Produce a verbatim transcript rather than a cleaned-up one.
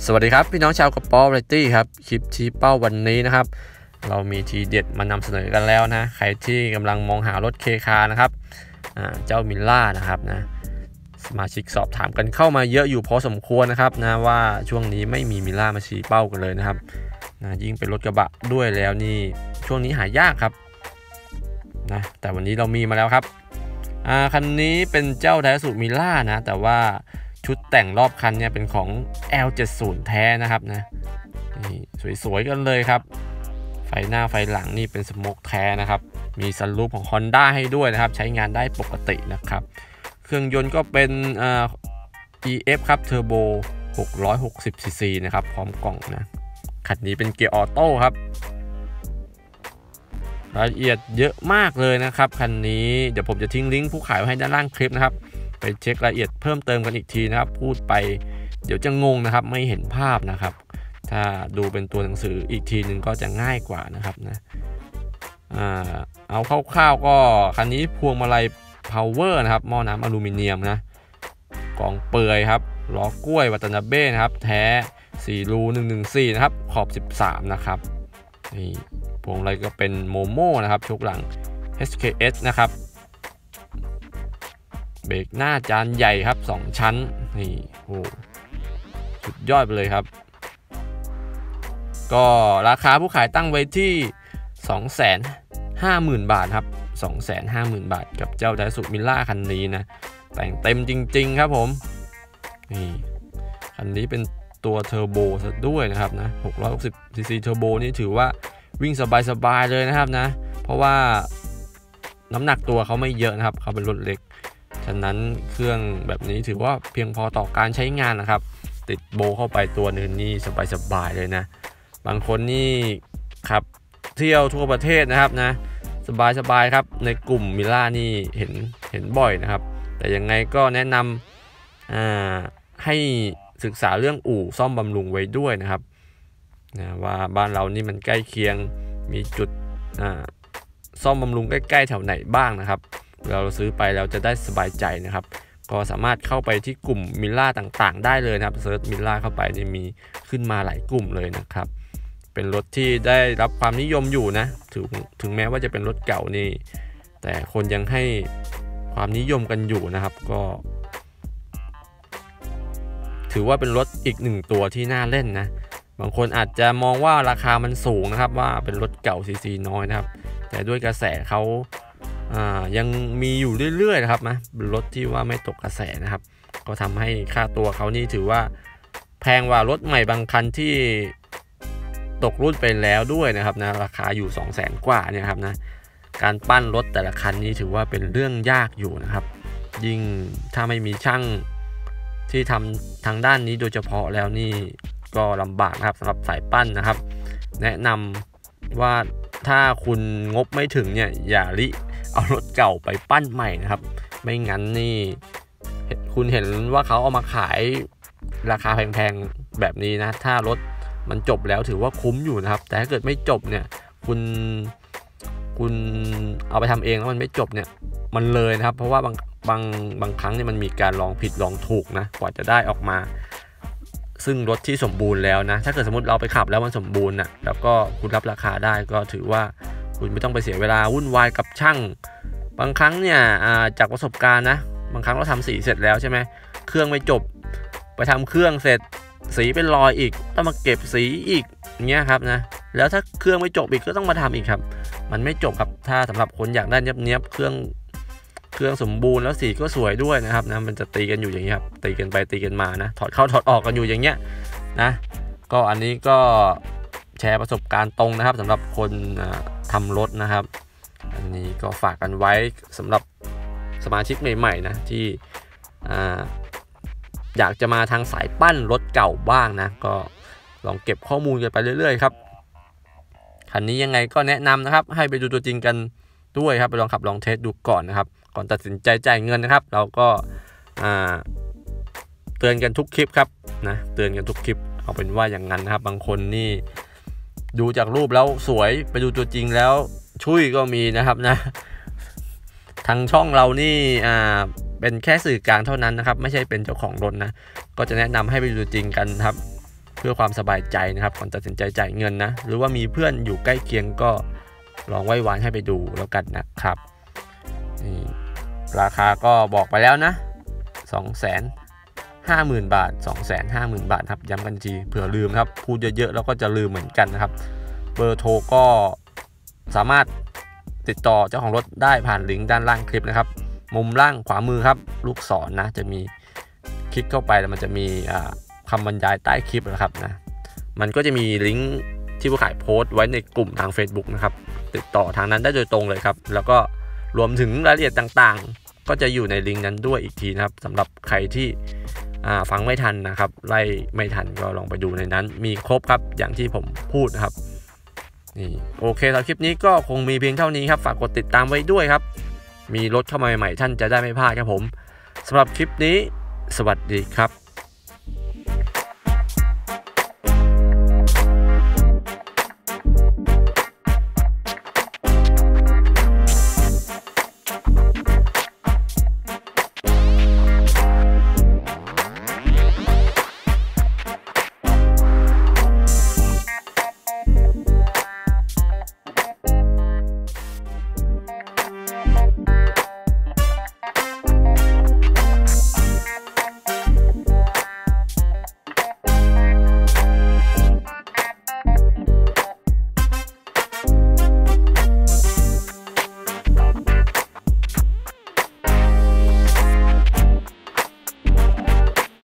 สวัสดีครับพี่น้องชาวกระป๋อเรตตี้ครับคลิปชี้เป้าวันนี้นะครับเรามีทีเด็ดมานำเสนอกันแล้วนะใครที่กำลังมองหารถเคคานะครับเจ้ามิลล่านะครับนะสมาชิกสอบถามกันเข้ามาเยอะอยู่พอสมควรนะครับนะว่าช่วงนี้ไม่มีมิลล่ามาชี้เป้ากันเลยนะครับนะยิ่งเป็นรถกระบะด้วยแล้วนี่ช่วงนี้หายากครับนะแต่วันนี้เรามีมาแล้วครับคันนี้เป็นเจ้าไดซูมิลล่านะแต่ว่าชุดแต่งรอบคันเนี่ยเป็นของ แอล เจ็ดสิบ แท้นะครับนะนี่สวยๆกันเลยครับไฟหน้าไฟหลังนี่เป็นสโมกแท้นะครับมีซันรูฟของ Honda ให้ด้วยนะครับใช้งานได้ปกตินะครับเครื่องยนต์ก็เป็น อี เอฟ ครับเทอร์โบหกร้อยหกสิบซีซีนะครับพร้อมกล่องนะคันนี้เป็นเกียร์ออโต้ครับรายละเอียดเยอะมากเลยนะครับคันนี้เดี๋ยวผมจะทิ้งลิงก์ผู้ขายไว้ให้ด้านล่างคลิปนะครับไปเช็ครายละเอียดเพิ่มเติมกันอีกทีนะครับพูดไปเดี๋ยวจะงงนะครับไม่เห็นภาพนะครับถ้าดูเป็นตัวหนังสืออีกทีหนึ่งก็จะง่ายกว่านะครับนะอ่าเอาคร่าวๆก็คันนี้พวงมาลัย power นะครับหม้อน้ำอลูมิเนียมนะกล่องเปลือยครับล้อกล้วยวัตนาเบ้นะครับแท้สี่รูหนึ่งหนึ่งสี่นะครับขอบสิบสามนะครับนี่พวงมาลัยก็เป็นโมโม่นะครับชุกหลัง เอช เค เอส นะครับเบรกหน้าจานใหญ่ครับสองชั้นนี่โอ้สุดยอดไปเลยครับก็ราคาผู้ขายตั้งไว้ที่ สองแสนห้าหมื่น บาทครับ สองแสนห้าหมื่น บาทกับเจ้าไดซูมิลล่าคันนี้นะแต่งเต็มจริงๆครับผมนี่คันนี้เป็นตัวเทอร์โบซะด้วยนะครับนะหกร้อยหกสิบซีซีเทอร์โบนี่ถือว่าวิ่งสบายๆเลยนะครับนะเพราะว่าน้ำหนักตัวเขาไม่เยอะนะครับเขาเป็นรถเล็กฉะนั้นเครื่องแบบนี้ถือว่าเพียงพอต่อการใช้งานนะครับติดโบเข้าไปตัวนึงนี่สบายๆเลยนะบางคนนี่ขับเที่ยวทั่วประเทศนะครับนะสบายๆครับในกลุ่มมิลล่านี่เห็นเห็นบ่อยนะครับแต่ยังไงก็แนะนำอ่าให้ศึกษาเรื่องอู่ซ่อมบำรุงไว้ด้วยนะครับนะว่าบ้านเรานี่มันใกล้เคียงมีจุดอ่าซ่อมบำรุงใกล้ๆแถวไหนบ้างนะครับเราซื้อไปเราจะได้สบายใจนะครับก็สามารถเข้าไปที่กลุ่มมิลล่าต่างๆได้เลยนะครับเซิร์ชมิลล่าเข้าไปนี่มีขึ้นมาหลายกลุ่มเลยนะครับเป็นรถที่ได้รับความนิยมอยู่นะถึงถึงแม้ว่าจะเป็นรถเก่านี่แต่คนยังให้ความนิยมกันอยู่นะครับก็ถือว่าเป็นรถอีกหนึ่งตัวที่น่าเล่นนะบางคนอาจจะมองว่าราคามันสูงนะครับว่าเป็นรถเก่าซีซีน้อยนะครับแต่ด้วยกระแสเขาอ่ายังมีอยู่เรื่อยๆนะครับนะเป็นรถที่ว่าไม่ตกกระแสนะครับก็ทำให้ค่าตัวเขานี่ถือว่าแพงกว่ารถใหม่บางคันที่ตกรุ่นไปแล้วด้วยนะครับนะราคาอยู่ สองแสน กว่าเนี่ยครับนะการปั้นรถแต่ละคันนี้ถือว่าเป็นเรื่องยากอยู่นะครับยิ่งถ้าไม่มีช่างที่ทำทางด้านนี้โดยเฉพาะแล้วนี่ก็ลำบากนะครับสำหรับสายปั้นนะครับแนะนำว่าถ้าคุณงบไม่ถึงเนี่ยอย่าลิเอารถเก่าไปปั้นใหม่นะครับไม่งั้นนี่คุณเห็นว่าเขาเอามาขายราคาแพงๆแบบนี้นะถ้ารถมันจบแล้วถือว่าคุ้มอยู่นะครับแต่ถ้าเกิดไม่จบเนี่ยคุณคุณเอาไปทำเองแล้วมันไม่จบเนี่ยมันเลยนะครับเพราะว่าบางบางบางครั้งเนี่ยมันมีการลองผิดลองถูกนะกว่าจะได้ออกมาซึ่งรถที่สมบูรณ์แล้วนะถ้าเกิดสมมติเราไปขับแล้วมันสมบูรณ์นะแล้วก็คุณรับราคาได้ก็ถือว่าคุณไม่ต้องไปเสียเวลาวุ่นวายกับช่างบางครั้งเนี่ยจากประสบการณ์นะบางครั้งเราทำสีเสร็จแล้วใช่ไหมเครื่องไม่จบไปทำเครื่องเสร็จสีเป็นรอยอีกต้องมาเก็บสีอีกเงี้ยครับนะแล้วถ้าเครื่องไม่จบอีกก็ต้องมาทำอีกครับมันไม่จบครับถ้าสำหรับคนอยากได้เนี้ยบๆเครื่องเครื่องสมบูรณ์แล้วสีก็สวยด้วยนะครับนะมันจะตีกันอยู่อย่างนี้ครับตีกันไปตีกันมานะถอดเข้าถอดออกกันอยู่อย่างเงี้ยนะก็อันนี้ก็แชร์ประสบการณ์ตรงนะครับสำหรับคนทำรถนะครับอันนี้ก็ฝากกันไว้สำหรับสมาชิกใหม่ๆนะที่อยากจะมาทางสายปั้นรถเก่าบ้างนะก็ลองเก็บข้อมูลกันไปเรื่อยๆครับคันนี้ยังไงก็แนะนำนะครับให้ไปดูตัวจริงกันด้วยครับไปลองขับลองเทสดูก่อนนะครับก่อนตัดสินใจจ่ายเงินนะครับเราก็เตือนกันทุกคลิปครับนะเตือนกันทุกคลิปเอาเป็นว่าอย่างนั้นนะครับบางคนนี่ดูจากรูปแล้วสวยไปดูตัวจริงแล้วชุยก็มีนะครับนะทางช่องเรานี่อ่าเป็นแค่สื่อกลางเท่านั้นนะครับไม่ใช่เป็นเจ้าของรถนะก็จะแนะนำให้ไปดูจริงกันครับเพื่อความสบายใจนะครับก่อนตัดสินใจจ่ายเงินนะหรือว่ามีเพื่อนอยู่ใกล้เคียงก็ลองไว้วานให้ไปดูแล้วกันนะครับนี่ราคาก็บอกไปแล้วนะ สองแสนห้าหมื่น บาท สองแสนห้าหมื่น บาทครับย้ำกันทีเผื่อลืมครับพูดเยอะๆแล้วก็จะลืมเหมือนกันนะครับเบอร์โทรก็สามารถติดต่อเจ้าของรถได้ผ่านลิงก์ด้านล่างคลิปนะครับมุมล่างขวามือครับลูกศร นะจะมีคลิกเข้าไปแล้วมันจะมีคำบรรยายใต้คลิปนะครับนะมันก็จะมีลิงก์ที่ผู้ขายโพสต์ไว้ในกลุ่มทาง Facebook นะครับติดต่อทางนั้นได้โดยตรงเลยครับแล้วก็รวมถึงรายละเอียดต่างๆก็จะอยู่ในลิงก์นั้นด้วยอีกทีนะครับสำหรับใครที่ฟังไม่ทันนะครับไล่ไม่ทันก็ลองไปดูในนั้นมีครบครับอย่างที่ผมพูดนะครับนี่โอเคสำหรับคลิปนี้ก็คงมีเพียงเท่านี้ครับฝากกดติดตามไว้ด้วยครับมีรถเข้ามาใหม่ๆท่านจะได้ไม่พลาดครับผมสำหรับคลิปนี้สวัสดีครับ